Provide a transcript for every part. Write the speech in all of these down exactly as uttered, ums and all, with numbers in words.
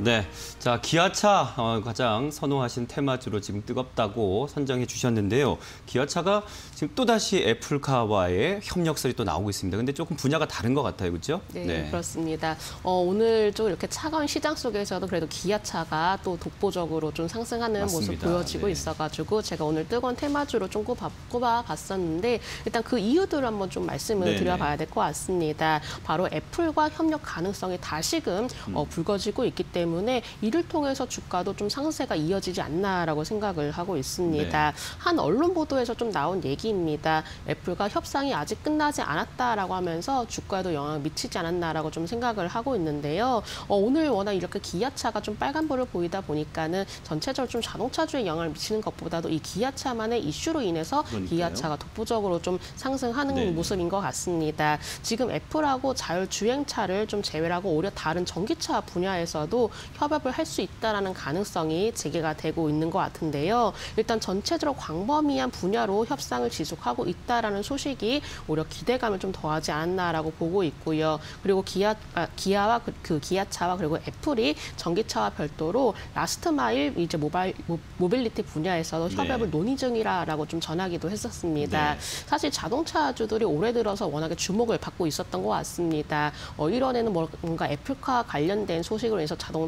네, 자 기아차 어, 가장 선호하신 테마주로 지금 뜨겁다고 선정해 주셨는데요. 기아차가 지금 또 다시 애플카와의 협력설이 또 나오고 있습니다. 근데 조금 분야가 다른 것 같아요, 그렇죠? 네, 네. 그렇습니다. 어, 오늘 좀 이렇게 차가운 시장 속에서도 그래도 기아차가 또 독보적으로 좀 상승하는 맞습니다. 모습 보여지고 네. 있어가지고 제가 오늘 뜨거운 테마주로 좀 꼽아, 꼽아봤었는데 일단 그 이유들을 한번 좀 말씀을 네네. 드려봐야 될 것 같습니다. 바로 애플과 협력 가능성이 다시금 음. 어, 불거지고 있기 때문에. 때문에 이를 통해서 주가도 좀 상세가 이어지지 않나라고 생각을 하고 있습니다. 네. 한 언론 보도에서 좀 나온 얘기입니다. 애플과 협상이 아직 끝나지 않았다라고 하면서 주가에도 영향을 미치지 않았나라고 좀 생각을 하고 있는데요. 어, 오늘 워낙 이렇게 기아차가 좀 빨간불을 보이다 보니까는 전체적으로 좀 자동차주에 영향을 미치는 것보다도 이 기아차만의 이슈로 인해서 그러니까요. 기아차가 독보적으로 좀 상승하는 네. 모습인 것 같습니다. 지금 애플하고 자율주행차를 좀 제외를 하고 오히려 다른 전기차 분야에서도 협업을 할 수 있다는 가능성이 제기가 되고 있는 것 같은데요. 일단 전체적으로 광범위한 분야로 협상을 지속하고 있다는 소식이 오히려 기대감을 좀 더하지 않았나라고 보고 있고요. 그리고 기아, 아, 기아와 그, 그 기아차와 그리고 애플이 전기차와 별도로 라스트 마일 이제 모바일, 모, 모빌리티 분야에서도 협업을 네. 논의 중이라고 좀 전하기도 했었습니다. 네. 사실 자동차주들이 올해 들어서 워낙에 주목을 받고 있었던 것 같습니다. 어, 일 월에는 뭔가 애플카 관련된 소식으로 해서 자동차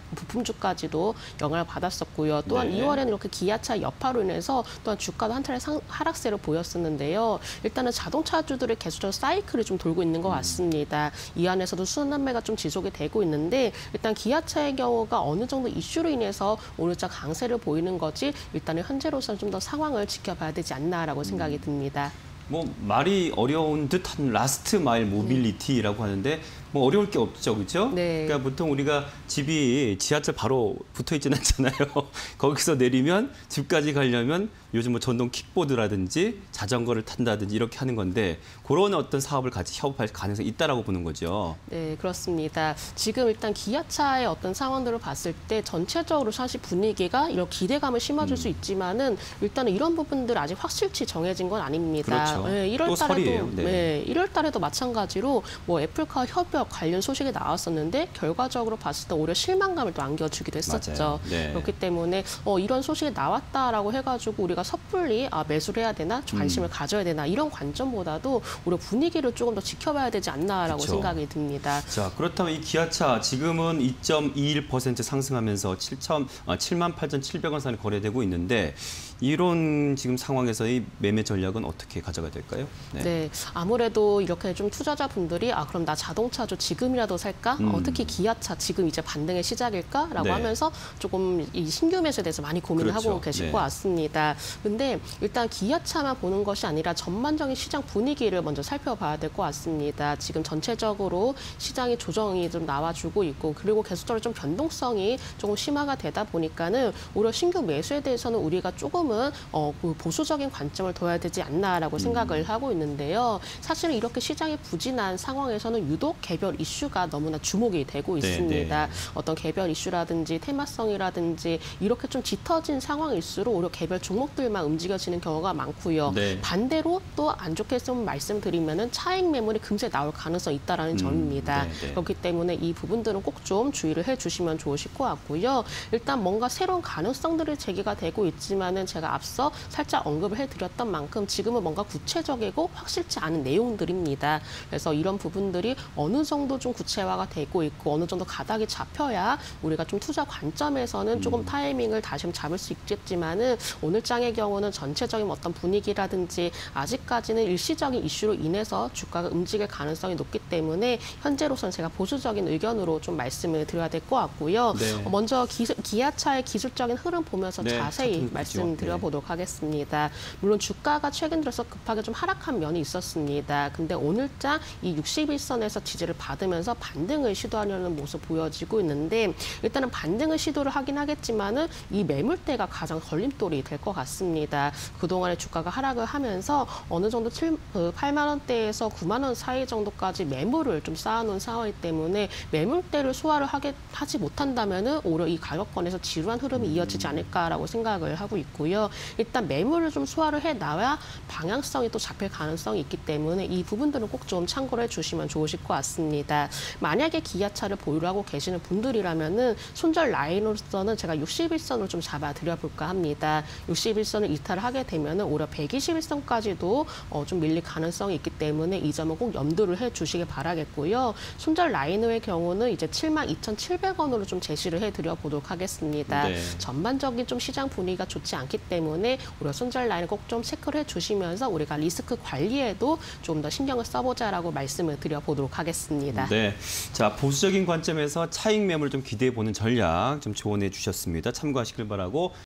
부품주까지도 영향을 받았었고요. 또한 네. 이 월에는 이렇게 기아차 여파로 인해서 또한 주가도 한 차례 상, 하락세를 보였었는데요. 일단은 자동차주들의 계속적으로 사이클이 좀 돌고 있는 것 같습니다. 음. 이 안에서도 순환매가 좀 지속이 되고 있는데 일단 기아차의 경우가 어느 정도 이슈로 인해서 오늘자 강세를 보이는 거지 일단은 현재로서는 좀 더 상황을 지켜봐야 되지 않나라고 생각이 듭니다. 뭐 말이 어려운 듯한 라스트 마일 모빌리티라고 하는데 뭐 어려울 게 없죠, 그렇죠? 네. 그러니까 보통 우리가 집이 지하철 바로 붙어 있지는 않잖아요. 거기서 내리면 집까지 가려면 요즘 뭐 전동 킥보드라든지 자전거를 탄다든지 이렇게 하는 건데 그런 어떤 사업을 같이 협업할 가능성이 있다라고 보는 거죠. 네, 그렇습니다. 지금 일단 기아차의 어떤 상황들을 봤을 때 전체적으로 사실 분위기가 이런 기대감을 심어줄 음. 수 있지만은 일단은 이런 부분들 아직 확실치 정해진 건 아닙니다. 그렇죠. 네, 일 월 또 달에도 설이에요. 네. 네, 일 월 달에도 마찬가지로 뭐 애플카 협업 관련 소식이 나왔었는데 결과적으로 봤을 때 오히려 실망감을 또 안겨주기도 했었죠. 네. 그렇기 때문에 어, 이런 소식이 나왔다라고 해가지고 우리가 섣불리 아, 매수를 해야 되나 관심을 음. 가져야 되나 이런 관점보다도 오히려 분위기를 조금 더 지켜봐야 되지 않나라고 그렇죠. 생각이 듭니다. 자, 그렇다면 이 기아차 지금은 이 점 이일 퍼센트 상승하면서 칠만 팔천칠백 원 선에 거래되고 있는데 이런 지금 상황에서 이 매매 전략은 어떻게 가져가야 될까요? 네. 네, 아무래도 이렇게 좀 투자자분들이 아 그럼 나 자동차도 지금이라도 살까? 음. 어, 특히 기아차 지금 이제 반등의 시작일까라고 네. 하면서 조금 이 신규 매수에 대해서 많이 고민을 그렇죠. 하고 계실 네. 것 같습니다. 근데 일단 기아차만 보는 것이 아니라 전반적인 시장 분위기를 먼저 살펴봐야 될 것 같습니다. 지금 전체적으로 시장이 조정이 좀 나와주고 있고 그리고 계속적으로 좀 변동성이 조금 심화가 되다 보니까는 오히려 신규 매수에 대해서는 우리가 조금은 어, 보수적인 관점을 둬야 되지 않나라고 음. 생각을 하고 있는데요. 사실은 이렇게 시장이 부진한 상황에서는 유독 개별 이슈가 너무나 주목이 되고 있습니다. 네, 네. 어떤 개별 이슈라든지 테마성이라든지 이렇게 좀 짙어진 상황일수록 오히려 개별 종목들만 움직여지는 경우가 많고요. 네. 반대로 또 안 좋게 좀 말씀드리면은 차익 매물이 금세 나올 가능성이 있다라는 음, 점입니다. 네, 네. 그렇기 때문에 이 부분들은 꼭 좀 주의를 해주시면 좋으실 것 같고요. 일단 뭔가 새로운 가능성들이 제기가 되고 있지만은 제가 앞서 살짝 언급을 해드렸던 만큼 지금은 뭔가 구체적이고 확실치 않은 내용들입니다. 그래서 이런 부분들이 어느 정도 좀 구체화가 되고 있고 어느 정도 가닥이 잡혀야 우리가 좀 투자 관점에서는 조금 타이밍을 다시 좀 잡을 수 있겠지만은 오늘 장의 경우는 전체적인 어떤 분위기라든지 아직까지는 일시적인 이슈로 인해서 주가가 움직일 가능성이 높기 때문에 현재로서는 제가 보수적인 의견으로 좀 말씀을 드려야 될 것 같고요. 네. 먼저 기, 기아차의 기술적인 흐름 보면서 네, 자세히 말씀드려보도록 네. 하겠습니다. 물론 주가가 최근 들어서 급하게 좀 하락한 면이 있었습니다. 근데 오늘자 이 육십일 선에서 지지를 받으면서 반등을 시도하려는 모습 보여지고 있는데 일단은 반등을 시도를 하긴 하겠지만은 이 매물대가 가장 걸림돌이 될 것 같습니다. 그동안에 주가가 하락을 하면서 어느 정도 칠, 그 팔만 원대에서 구만 원 사이 정도까지 매물을 좀 쌓아놓은 상황이기 때문에 매물대를 소화를 하게, 하지 못한다면은 오히려 이 가격권에서 지루한 흐름이 이어지지 않을까라고 생각을 하고 있고요. 있고요. 일단 매물을 좀 소화를 해 놔야 방향성이 또 잡힐 가능성이 있기 때문에 이 부분들은 꼭 좀 참고를 해주시면 좋으실 것 같습니다. 만약에 기아차를 보유를 하고 계시는 분들이라면은 손절 라인으로서는 제가 육십일 선을 좀 잡아드려 볼까 합니다. 육십일 선을 이탈을 하게 되면은 오히려 백이십일 선까지도 어, 좀 밀릴 가능성이 있기 때문에 이 점은 꼭 염두를 해주시길 바라겠고요. 손절 라인의 경우는 이제 칠만 이천칠백 원으로 좀 제시를 해드려 보도록 하겠습니다. 네. 전반적인 좀 시장 분위기가 좋지 않기 때문에 우리가 손절 라인을 꼭 좀 체크를 해주시면서 우리가 리스크 관리에도 좀 더 신경을 써보자라고 말씀을 드려보도록 하겠습니다. 네, 자 보수적인 관점에서 차익 매물 좀 기대해 보는 전략 좀 조언해 주셨습니다. 참고하시길 바라고.